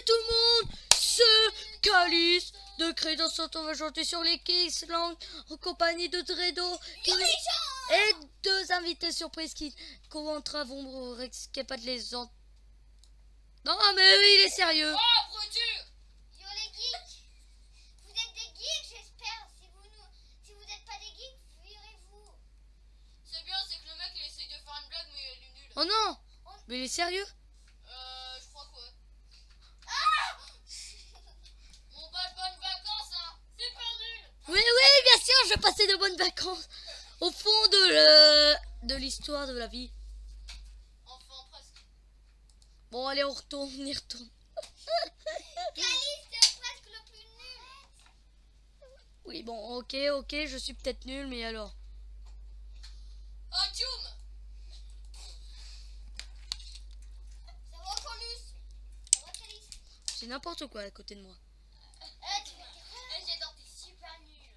tout le monde, c'est Calice de Crédence. On va chanter sur les Island en compagnie de Dredo et deux invités surprises qui vont risquer de les entendre. Non mais oui, il est sérieux. Oh, Brutu! Yo les geeks, vous êtes des geeks j'espère. Si vous n'êtes pas des geeks, virez-vous. C'est bien, c'est que le mec il essaye de faire une blague mais il est nul. Oh non, mais il est sérieux. Je crois que ouais. Ah On passe de bonnes vacances, hein. C'est pas nul. Oui, oui, bien sûr, je passais de bonnes vacances au fond de l'histoire de la vie. Enfin, presque. Bon, allez, on y retourne. Calice, c'est presque le plus nul. Oui, bon, ok, je suis peut-être nul, mais alors. Oh, Tchoum! Ça va Colus? Ça va Calice? C'est n'importe quoi à côté de moi. Tu fais J'adore, t'es super nul.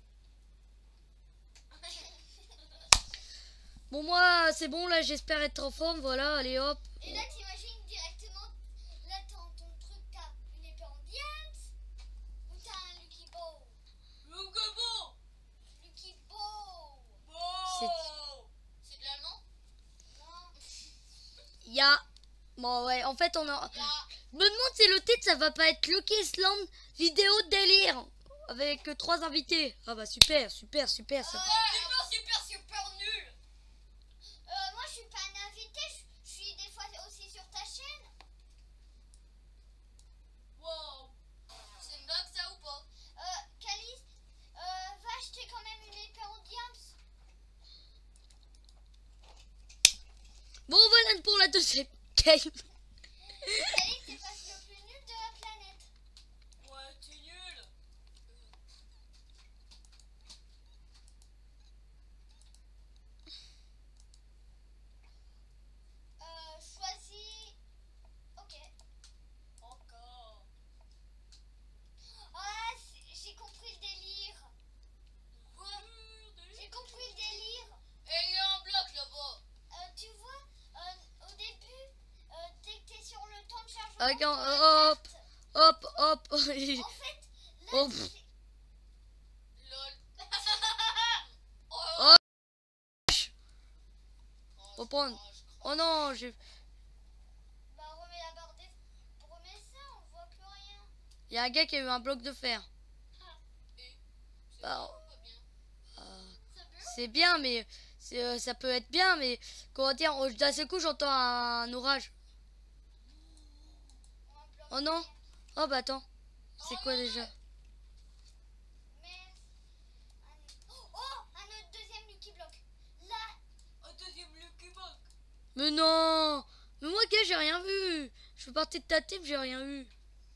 Bon, moi, c'est bon, là, j'espère être en forme, voilà, allez, hop. Et là t'imagines directement, là ton truc, t'as une épée en diams ou t'as un Lucky Bow? Lucky Bow. C'est de l'allemand? Non. Il y a... Bon, ouais, en fait, on a... Je me demande si le titre, ça va pas être Lucky Island vidéo délire avec 3 invités. Ah bah, super, ça. Super nul. Moi je suis pas un invité, je suis des fois aussi sur ta chaîne. Wow. C'est une blague ça ou pas? Calice, va acheter quand même une épée en diams. Bon, voilà pour la deuxième game. Calice, c'est pas le plus nul de la planète. Ouais, t'es nul. Choisis. Ok. Encore. Ah, j'ai compris le délire. Quoi? J'ai compris le délire. Et il y a un bloc là-bas. Tu vois, au début, dès que t'es sur le temps de chargement. Regarde, hop. En fait, là, Oh, Lol. Oh. Faut prendre. Oh non, j'ai... bah remets la barre des... Remets ça, on voit plus rien. Il y a un gars qui a eu un bloc de fer. Bah, c'est bien, mais... ça peut être bien, mais... Comment dire, d'un seul coup, j'entends un orage. Oh non. Oh bah attends. C'est quoi déjà? Mais... un autre deuxième Lucky Block. Là, Un deuxième Lucky Block. Mais non. Mais moi, gars, j'ai rien vu. Je fais partie de ta team, j'ai rien vu.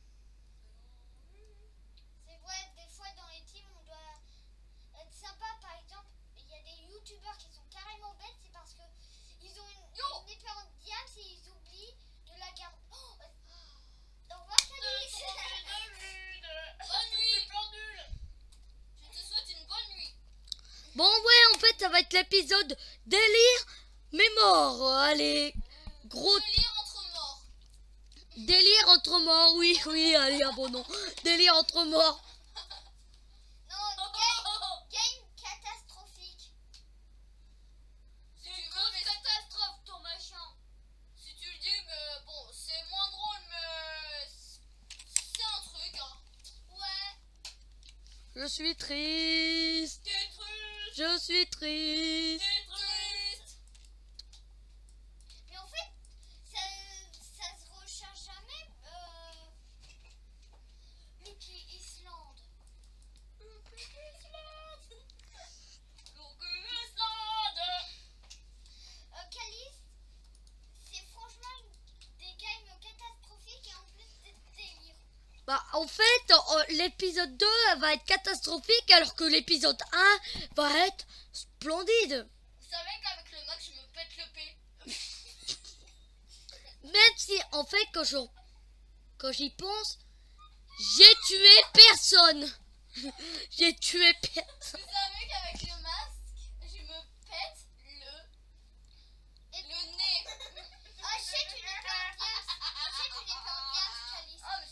c'est vrai, des fois dans les teams, on doit être sympa. Par exemple, il y a des youtubeurs qui sont carrément bêtes, c'est parce que ils ont une épée en diams et ils oublient de la garder. Au revoir, Calice. Bonne nuit, plan nul. Je te souhaite une bonne nuit. Bon, ouais, en fait, ça va être l'épisode délire, mais mort. Allez, gros Délire entre morts. délire entre morts. Oui, allez, un bon nom. Délire entre morts. Non, game catastrophique. C'est une grosse catastrophe ton machin. Si tu le dis, mais bon, c'est moins drôle, mais c'est un truc, hein. Ouais. Je suis triste. T'es triste. Je suis triste. T'es triste. Mais en fait, ça se recharge jamais. Lucky Island. Lucky Island. Calice, c'est franchement des games catastrophiques et en plus des délires. Bah, en fait, l'épisode 2 va être catastrophique, alors que l'épisode 1 va être splendide. Vous savez qu'avec le match, je me pète le P. Même si, en fait, quand j'y pense, j'ai tué personne. J'ai tué personne. Vous savez qu'avec le masque, je me pète le nez. Achète une épée en diams. Achète une épée en diams, Calice. Ah, mais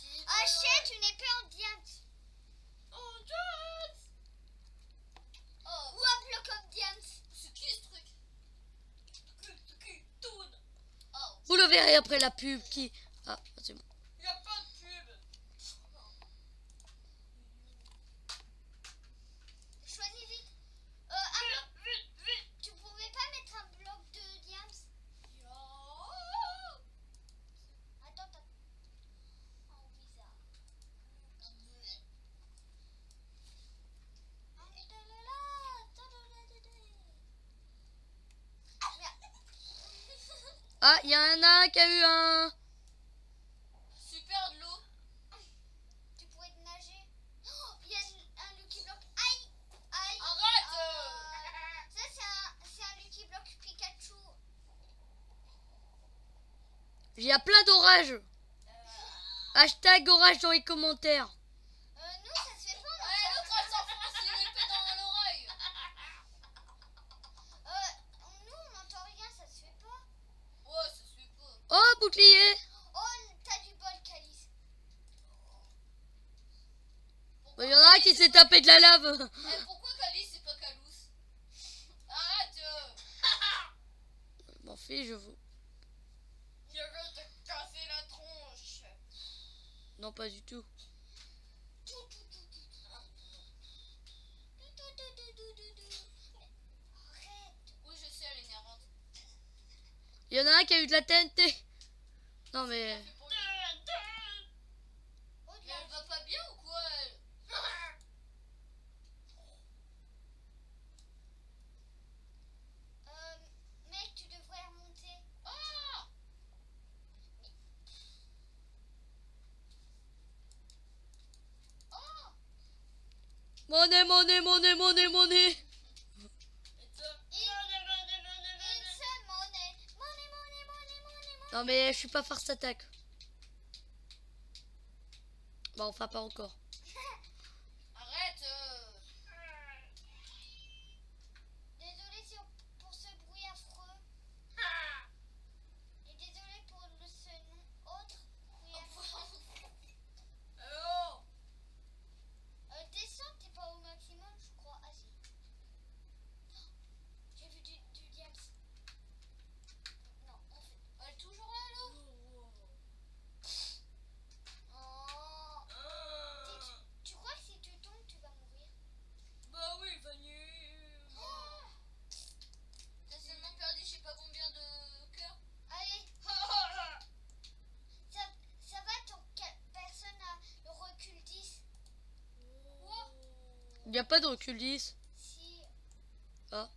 après la pub qui... Ah, c'est bon. Il n'y a pas de pub. Choisis vite. Vite. Tu pouvais pas mettre un bloc de diams? Attends. Oh, bizarre. Ah, il y en a un qui a eu un... Super de l'eau. Tu pourrais te nager. Oh, il y a un Lucky Block. Aïe. Arrête. Ça, c'est un Lucky Block Pikachu. Il y a plein d'orages. Hashtag orage dans les commentaires. Nous, ça se fait pas. Ouais, l'autre elle s'enfonce une épée dans l'oreille. Nous, on n'entend rien, ça se fait pas. Ouais, ça se fait pas. Oh, bouclier. Oh, t'as du bol, Calice. Il y en a un qui s'est tapé de la lave. Pourquoi Calice c'est pas Calous? Arrête. M'en fiche, je vous... Je veux te casser la tronche. Non, pas du tout. Arrête. Oui, je sais, elle est énervante. Il y en a un qui a eu de la TNT. Non, mais... Oh, Mais elle va pas bien ou quoi elle? Mec, tu devrais remonter. Ah! Oh, Monnaie. une seule monnaie. Monnaie. Non, mais je suis pas farce attaque. Bon, enfin, pas encore. Arrête. Désolé pour ce bruit affreux. Et désolé pour ce autre bruit affreux. Oh! Descends, t'es pas au maximum, je crois. Ah si. J'ai vu du diams. Non, en fait. Elle est toujours là, l'eau? Oh. Tu crois que si tu tombes, tu vas mourir? Bah oui, Fanny. Oh. T'as seulement perdu je sais pas combien de cœurs. Allez, ça va tant que personne a le recul 10. Quoi? Il n'y a pas de recul 10. Si, Ah.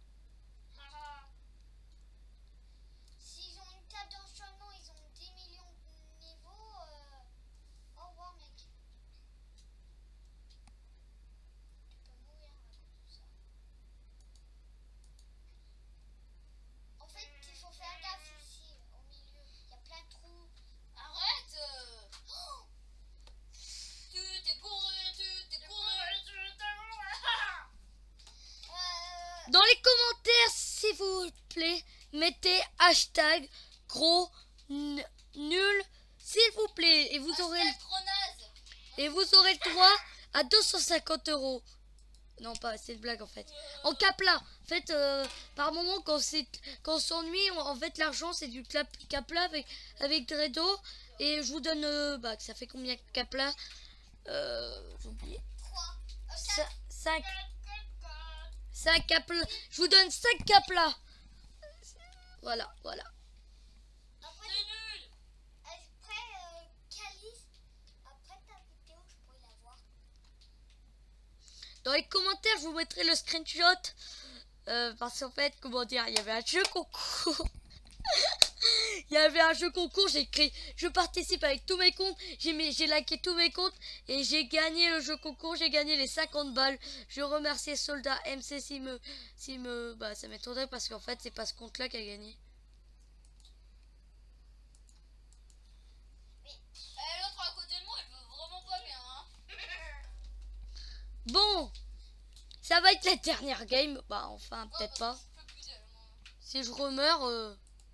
s'ils ont une table d'enchaînement, ils ont 10 millions de niveaux. Au revoir, mec. Tu peux mourir à cause de ça. En fait, il faut faire gaffe ici, au milieu. Il y a plein de trous. Arrête. Oh. Tu t'es couru. Dans les commentaires, s'il vous plaît, mettez hashtag gros nul, s'il vous plaît. Et vous aurez le droit à 250 €. Non, pas, c'est une blague en fait. En capla. En fait, par moment, quand on s'ennuie, en fait, l'argent, c'est du capla avec Dredo. Et je vous donne, bah, ça fait combien de capla? J'ai oublié. 3. 5 capla. Je vous donne 5 capla. Voilà. Après, Calice, après ta vidéo, je pourrais la voir. Dans les commentaires, je vous mettrai le screenshot. Parce qu'en fait, comment dire, il y avait un jeu concours. Il y avait un jeu concours, j'ai écrit je participe avec tous mes comptes, j'ai liké tous mes comptes et j'ai gagné le jeu concours, j'ai gagné les 50 balles. Je remercie Soldat MC bah ça m'étonnerait parce qu'en fait c'est pas ce compte là qui a gagné. L'autre à côté de moi, elle veut vraiment pas bien. Hein. Bon, ça va être la dernière game, bah enfin peut-être pas. Je peux plus d'elle, moi. Si je remeurs,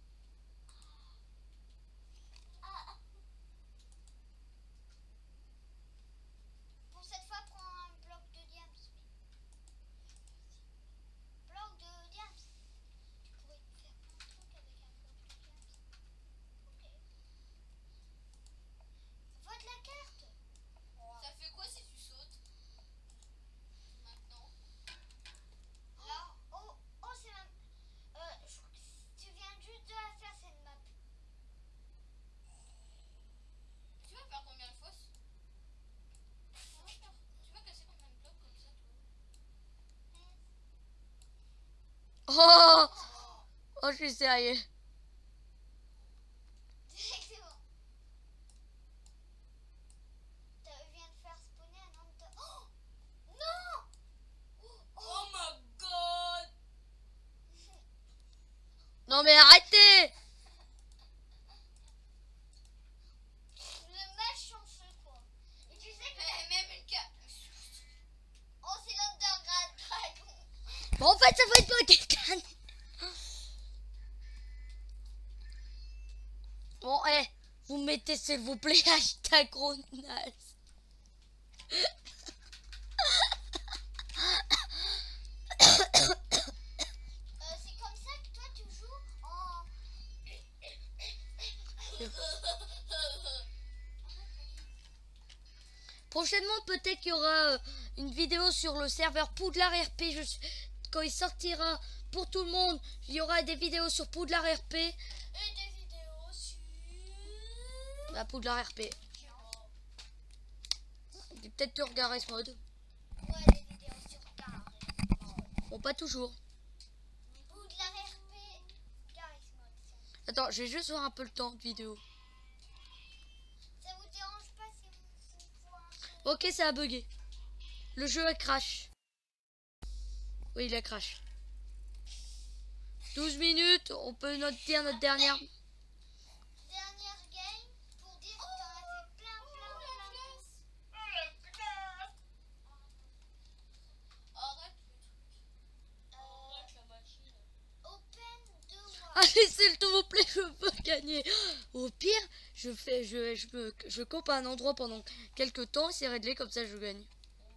Pour cette fois, prends un bloc de diams. Bloc de diams. Tu pourrais faire un truc avec un bloc de diams. Ok. je suis sérieux. Exactement. Tu viens de faire spawner un ender. Oh non. Oh my god. Non mais arrêtez. Le malchanceux quoi. Et tu sais que Même une carte. oh c'est l'undergrad dragon. Bon, en fait, ça va être pas quelqu'un. Bon, vous mettez s'il vous plaît hashtag gros naze. C'est comme ça que toi tu joues en... Prochainement, peut-être qu'il y aura une vidéo sur le serveur Poudlard RP. Quand il sortira pour tout le monde, il y aura des vidéos sur Poudlard RP. Et des vidéos sur... Bah, Poudlard RP. Peut-être sur Garry's Mod. Ouais, des vidéos sur Garry's. Bon, pas toujours. Ou de la RP Garry's Mod. Attends, je vais juste voir un peu le temps de vidéo. Ça vous dérange pas si on voit un... Ok, ça a bugué. Le jeu a crash. Oui, il a crash. 12 minutes, on peut noter notre dernière. Dernière game pour dire que t'en as fait plein. Arrête le truc. Arrête la machine. Open 2 mois. Allez, s'il vous plaît, je veux gagner. Au pire, je coupe à un endroit pendant quelques temps, c'est réglé, comme ça je gagne.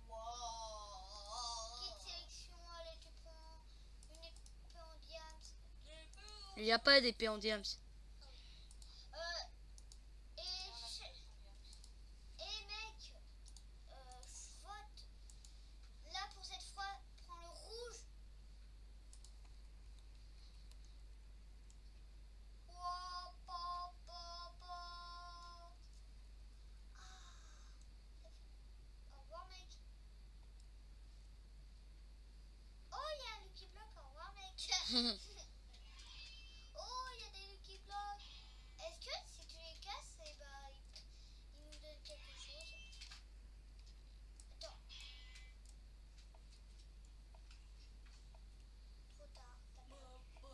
Kit sélection, allez tu prends une épée en diams. Il n'y a pas d'épée en diams. Et mec, vote. Là pour cette fois, prends le rouge. Ouah, pa, pa, pa. Au revoir mec. Oh il y a un Lucky Block, au revoir mec. Oh il y a des Lucky Blocks. Est-ce que si tu les casses, eh ben, ils nous donnent quelque chose? Attends. Trop tard. T'as pas...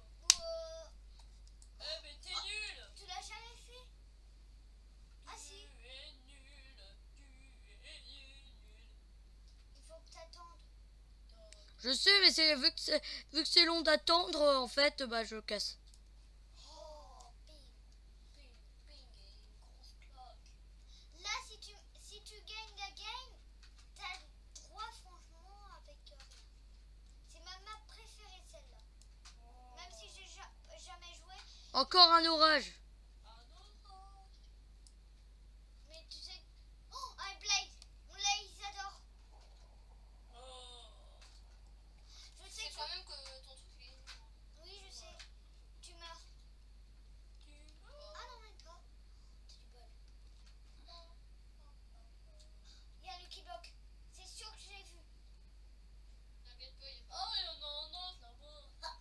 Eh mais t'es nul. Tu l'as jamais fait? Ah si. Tu es nul. Tu es nul. Il faut que t'attendes. Je sais, mais c'est vu que c'est long d'attendre, en fait, bah je casse. Oh, ping. Ping, ping et une grosse claque. Là, si tu gagnes la game, t'as le droit franchement avec rien. C'est ma map préférée celle-là. Même si j'ai jamais joué. Encore un orage. Mais tu sais... Oh, un Blaze. On l'a, ils adorent. Je sais C'est que... quand même que ton truc est... Oui, je sais. Tu meurs. Ah non, même pas. C'est du bol. Il y a Lucky Block. C'est sûr que je l'ai vu. T'inquiète pas, il y a... Oh, il y en a un autre là-bas.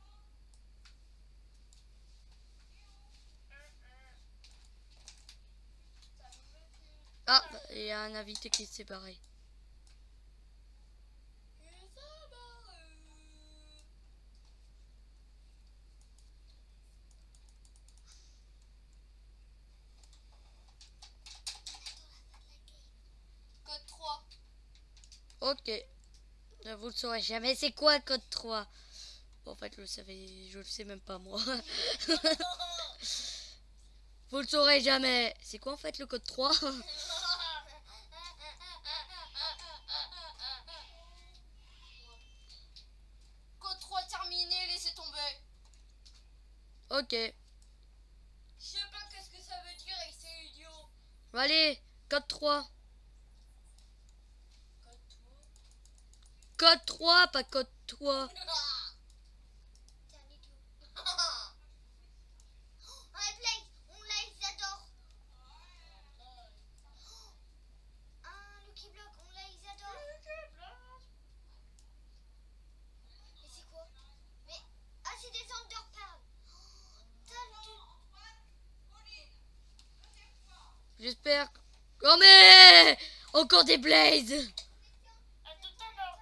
Ah, bah, il y a un invité qui s'est barré. Code 3. Ok. Vous le saurez jamais. C'est quoi code 3? Bon, en fait, je le sais même pas moi. Vous le saurez jamais. C'est quoi en fait le code 3? Code 3 terminé, laissez tomber. Ok. Je sais pas qu'est-ce que ça veut dire et c'est idiot. Allez, code 3. Code 3. Code 3, pas code 3. C'est un idiot. Oh, un Blaze. On l'a, ils adorent. Un Lucky Block. On l'a, ils adorent. Mais c'est quoi? Mais... Ah, c'est des Ender J'espère. Oh mais encore des blazes. À tout à l'heure.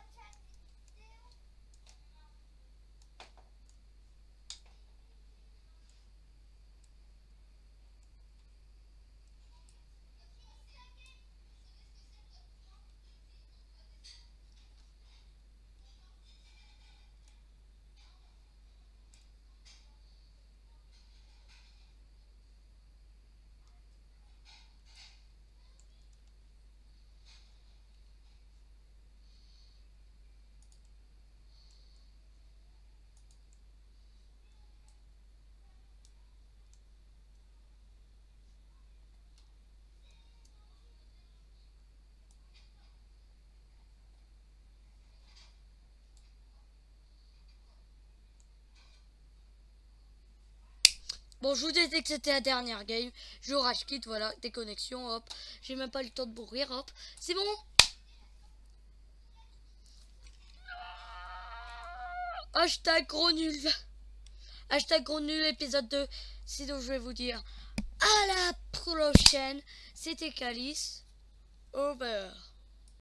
Bon, je vous disais que c'était la dernière game. Je rage quitte, voilà, déconnexion, hop. J'ai même pas eu le temps de mourir, hop. C'est bon. Hashtag gros nul. Hashtag gros nul épisode 2. Sinon, je vais vous dire à la prochaine. C'était Calice. Over.